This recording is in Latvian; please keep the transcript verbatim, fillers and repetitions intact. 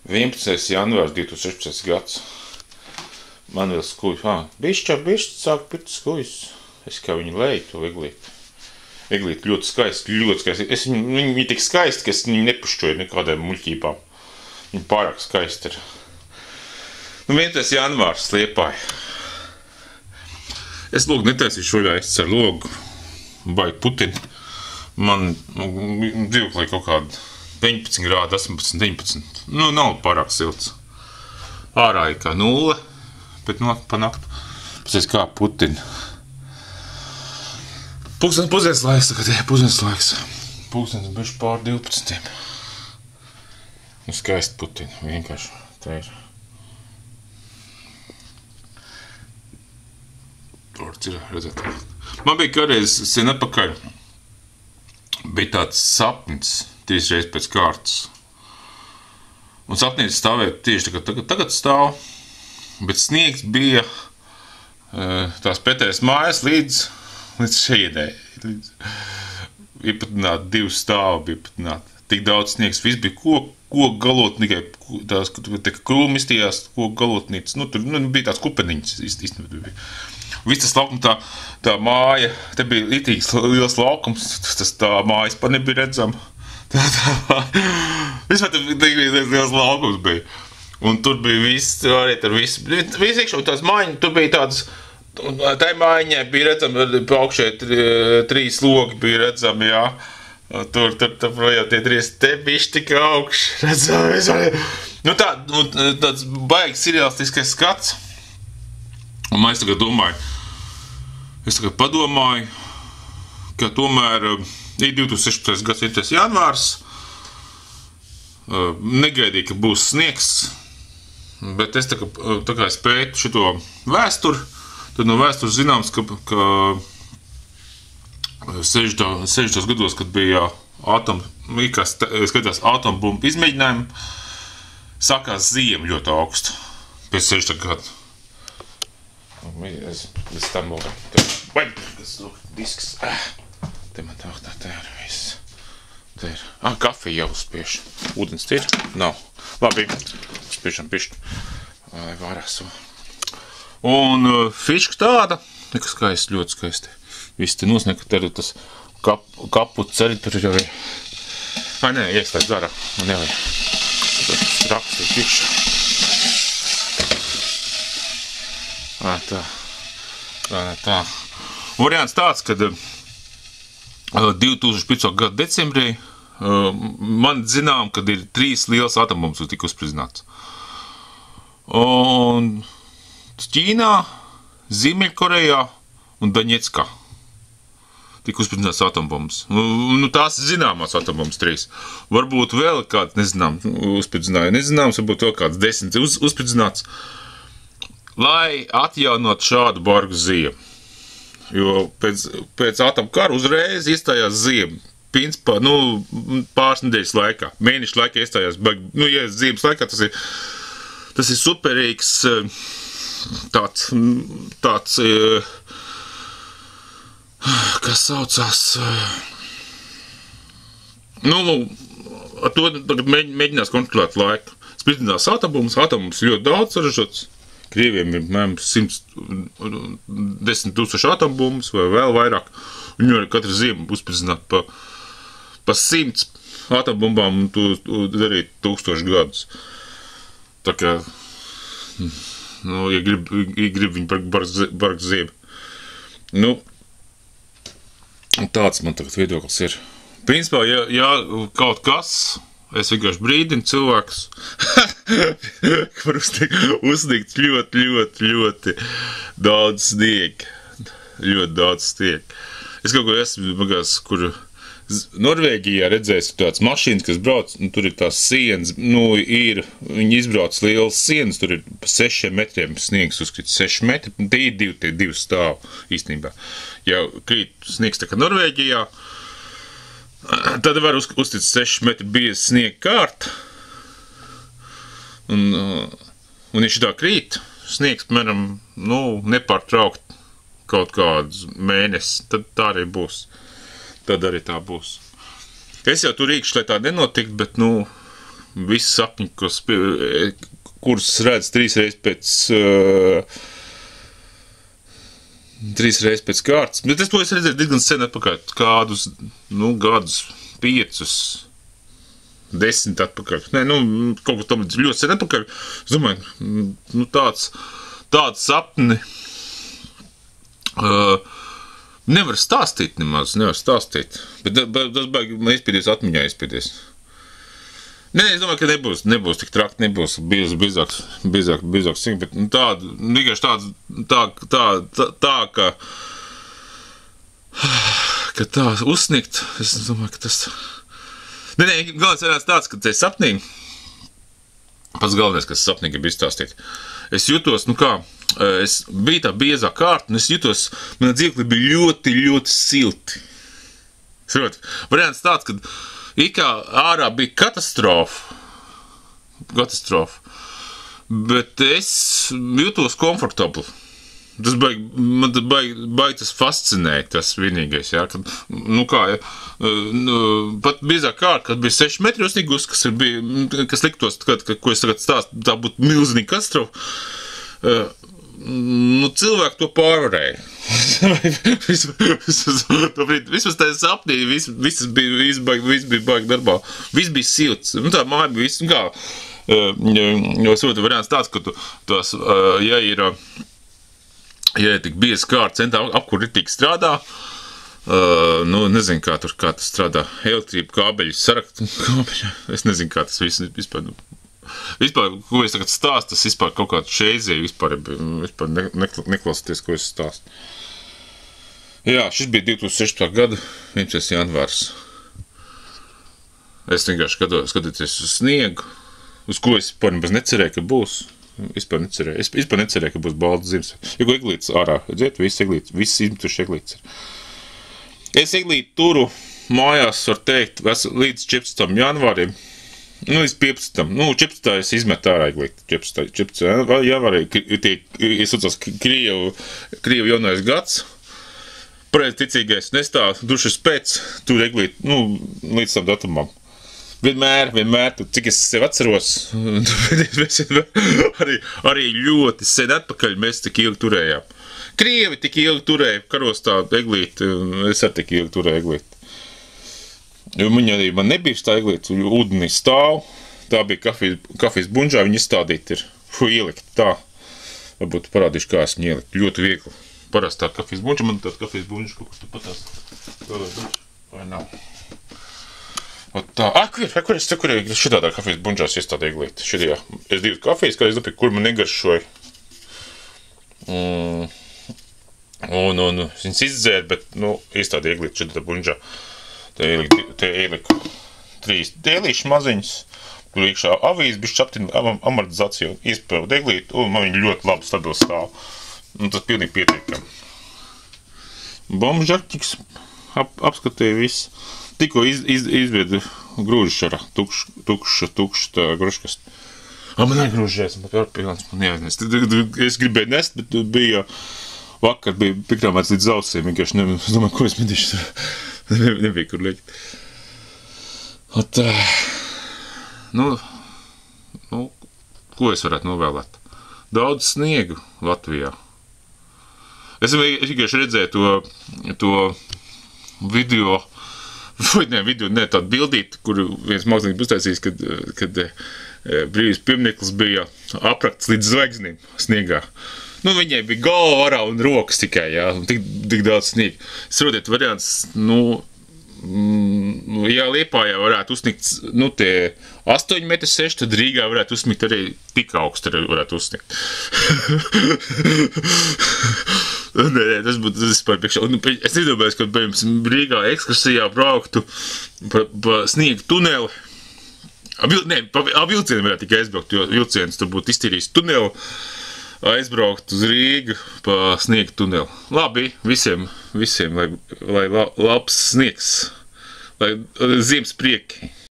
vienpadsmitais janvārs divi tūkstoši sešpadsmitais gads. Man vēl skujas. Ah, bišķi, bišķi sāk pirkt skujas. Es kā viņu leju, to Eglīti. Eglīti ļoti skaisti, ļoti skaisti. Es viņu, viņi, viņi tik skaisti, ka es viņu nepušķoju nekādām muļķībām. Viņi pārāk skaisti ir. Nu, vienpadsmitais janvārs Liepāja. Es logu netaisīšu vaļā, es ar logu baigi Putinu. Man dzīvoklī kaut kāda deviņpadsmit grādi, astoņpadsmit, deviņpadsmit. Nu, nav pārāk silts. Ārā ir kā nulle, bet no, pa naktu. Pēc kā Putina. Pulkstens pusdienas laiks, tagad jā, pusdienas laiks. Pulkstens bišķi pār divpadsmitiem. Nu, skaisti Putina, vienkārši. Tā ir. Tur ir, redzēt. Man bija kādreiz sen atpakaļ. Bija tāds sapnis, trīs reizes pēc kārtas. Un sapnītis stāvēja tieši tagad, tagad, tagad stāv, bet sniegs bija tās pētējas mājas līdz, līdz šeienē. Iepatināt divu stāvu, bija iepatināt. Tik daudz sniegs, viss bija koku, koku galotni, tikai tās, tā krūmi iztījās, koku galotnītes. Nu, tur nu, bija tās kupeniņas, īstenībā bija. Viss tas laukums, tā, tā māja, te bija litīgs liels laukums, tas tā mājas pat nebija redzama. Tā, tā, vispār te bija liels laukums bija. Un tur bija viss, arī ar visu, visu iekšā, tās mājiņas, tur bija tādas, tai mājiņai bija redzama, pa augšē trīs logi bija redzami, jā. Tur, tur, tur, projām tie trīs, te bišķi tik augš, redzami, vispār. Nu tā, tāds baigs seriālistiskais skats. Un man es tagad domāju, es tagad padomāju, ka tomēr ir divi tūkstoši sešpadsmitais gads, vienpadsmitais janvārs, negaidīju, ka būs sniegs, bet es tā kā, tā kā es pētu šito vēsturi, tad no vēstures zināms, ka, ka sešdesmitos gados, kad bija atom, skatās atombumbu izmēģinājumi, sākās ziema ļoti augstu pēc sešdesmitā gada. Es, es tam vēl, vai, kas lūk, disks, te man tā, tā, tā ir viss, te ir, ah, kafija jau uzspiež, ūdens ir, nav, labi, uzspiežam pišķi, lai vārās. Un uh, fiška tāda, nekas skaisti, ļoti skaisti, viss te nosniek, te ir tas kap, kaputs arī tur jau ir, vai nē, ieslēdz dara, man jau ir, tas rakstīt pišķi. Tā, tā, tā, tā. Variants tāds, kad divi tūkstoši piecto gada decembrī man zinām, kad ir trīs liels atombumbas tika uzspridzināts. Un Ķīnā, Ziemeļkorejā un Daņeckā tika uzspridzināts atombumbas. Nu, tās zināmās atombumbas trīs. Varbūt vēl kāds, nezinām, uzspridzināja, nezināms, varbūt vēl kāds desmit uz, uzspridzināts. Lai atjaunot šādu bargu ziemu. Jo pēc, pēc atomkara uzreiz izstājās ziema. Principā, nu, pāris nedēļas laikā. Mēnešu laikā izstājās, nu, ja ziemas laikā, tas ir, tas ir superīgs tāds, tāds, kas saucās, nu, ar to tagad mēģinās kontrolēt laiku. Spridzinās atombums, atombums ļoti daudz saražots. Krieviem ir, mēram, simt desmit tūkstoši atombumbas vai vēl vairāk. Viņi var katru ziemu uzspridzināt pa, pa simts atombumbām un tu, tu darīt tūkstoši gadus. Tā kā, nu, ja grib, ja grib viņi bargt ziemu. Nu, tāds man tagad viedoklis ir. Principā, ja, ja kaut kas, es vienkārši brīdinu cilvēkus, var uzsniegt, uzsniegt ļoti, ļoti, ļoti daudz sniega. Ļoti daudz sniega. Es kaut ko esmu, bagās, kur Norvēģijā redzējis tāds mašīnas, kas brauc, nu, tur ir tās sienas, nu, ir, viņi izbrauc lielas sienas, tur ir pa sešiem metriem sniegs uzkrits, seši metri, tie ir divi, tie divi stāv īstenībā. Ja krīt sniegs tā kā Norvēģijā, tad var uz, uztic seši metri bieza sniega kārta, un, un ja šitā krīt, sniegs, piemēram, nu, nepārtraukt kaut kādus mēnesi, tad tā arī būs. Tad arī tā būs. Es jau tur rīkšu, lai tā nenotikt, bet, nu, visi sapņi, kurus, kurus redz trīs reizes pēc, uh, trīs reizes pēc kārtas. Bet es to es redzēju diezgan sen atpakaļ, kādus, nu, gadus, piecus, desmit atpakaļ. Nē, nu, kaut ko tam ļoti sen atpakaļ. Es domāju, nu, tāds, tāds sapni uh, nevar stāstīt nemaz, nevar stāstīt. Bet tas baigi man izpēdies, atmiņā izpēdies. Nē, es domāju, ka nebūs, nebūs tik trakt, nebūs biez, biezāks, biezāks, biezāks, bet nu, tāda, vienkārši tāds, tā, tā, tā, tā, ka, ka tā uzsniegt, es domāju, ka tas, nē, nē, galvenais varētu tāds, ka te sapnī, pats galvenais, kas sapnī grib izstāstīt, es jutos, nu kā, es biju tā biezā kārta, un es jutos, mana dzīvekļi bija ļoti, ļoti silti. Saprot, variants tāds, kad it kā ārā bija katastrofa, katastrofa, bet es jūtos komfortabli. Tas baigi, man baigi, baigi tas fascinēja, tas vienīgais, jā, kad, nu kā, ja, nu, pat biezā kārta, kad bija seši metri uzsnigus, kas ir bija, kas liktos, kad, kad, ko es tagad stāstu, tā būtu milzīga katastrofa, nu, cilvēki to pārvarēja. Vismaz tā sapnī, viss, viss bija, viss baigi, viss bija baigi darbā. Viss bija silts. Nu, tā māja bija viss, nu kā, jo sūta variants tāds, ka tu, tos, ja ir, ja ir tik biezi kārta centā apkur ritīgi strādā, nu, nezinu, kā tur, kā tas strādā, elektrība, kābeļi, sarakt, kābeļi, es nezinu, kā tas viss, vispār, nu, Vispār, ko es tagad stāstu, tas vispār kaut kādu šeizēju, vispār, vispār ne, ne, neklausieties, ko es stāstu. Jā, šis bija divi tūkstoši sešpadsmitā gada vienpadsmitais janvārs. Es vienkārši skatos, skatoties uz sniegu, uz ko es vispār nebaz necerēju, ka būs. Vispār necerēju. Es vispār necerēju, ka būs balta Ziemassvētku. Jo eglītes ārā, redziet, viss eglītes, viss izmetuši eglītes ir. Es eglīti turu mājās, var teikt, līdz četrpadsmitam janvārim. Nu, līdz piecpadsmitam. Nu, četrpadsmitā es izmetu ārā eglīti. četrpadsmitā janvārī, tie, es saucos, Krievu, Krievu jaunais gads. Pareizi ticīgais nestāv, dušas pēc, tur eglīti, nu, līdz tam datumam. Vienmēr, vienmēr, cik es sev atceros, arī, arī ļoti sen atpakaļ mēs tik ilgi turējām. Krievi tik ilgi turēja karostā eglīti, es arī tik ilgi turēju eglīti. Jo viņa arī man nebija tā eglīte, ūdenī stāv, tā bija kafijas, kafijas bunžā, viņa izstādīta ir, fu, ielikt tā, varbūt parādīšu, kā es viņu ielikt, ļoti viegli. Parasti tā kafijas bunža, man tāda kafijas bunža kaut kas tu patās, vai nav. Ot tā, ah, kur, kur es te, kur ir šitādā kafijas bunžās izstādīja eglīte, šitajā, es divas kafijas, kā es dapīju, kur man negaršoja. Mm. Un, un, viņas izdzēra, bet, nu, izstādīja eglīte šitādā bunžā. Te ieliku, te ieliku trīs dēlīši maziņas, tur iekšā avīzi, bišķi aptina amortizāciju, izpildu eglīti, un man viņi ļoti labi stabili stāv. Un tas pilnīgi pietiekami. Bombžaktiks ap, apskatīja viss. Tikko iz, iz, izvedu grūžšara, tukš, tukša, tukša tā gruškast. A, man negrūžēs, man pat pilns, man jāiznest. Es gribēju nest, bet bija, vakar bija pikrāmēts līdz ausiem, vienkārši ne, es domāju, ko es medīšu. Ne, nebija, kur liekt. Ot, nu, nu, ko es varētu novēlēt? Daudz sniegu Latvijā. Es vienkārši redzēju to, to video, vai ne, video, ne, tādu bildīti, kur viens mākslinieks uztaisījis, kad, kad brīvības piemineklis bija aprakts līdz zvaigznim sniegā. Nu, viņai bija galva arā un rokas tikai, jā, un tik, tik daudz sniega. Es rodiet variants, nu, mm, ja Liepājā varētu uzsniegt, nu, tie astoņi metri seši, tad Rīgā varētu uzsniegt arī tik augstu arī varētu uzsniegt. Nē, tas būtu, tas par priekšā. Es nedomāju, ka, piemēram, Rīgā ekskursijā brauktu pa, pa sniegu tuneli. Nē, pa vilcienu varētu tikai aizbraukt, jo vilciens tur būtu iztīrījis tuneli. Aizbraukt uz Rīgu pa sniegu tuneli. Labi, visiem, visiem, lai, lai labs sniegs, lai ziemas prieki.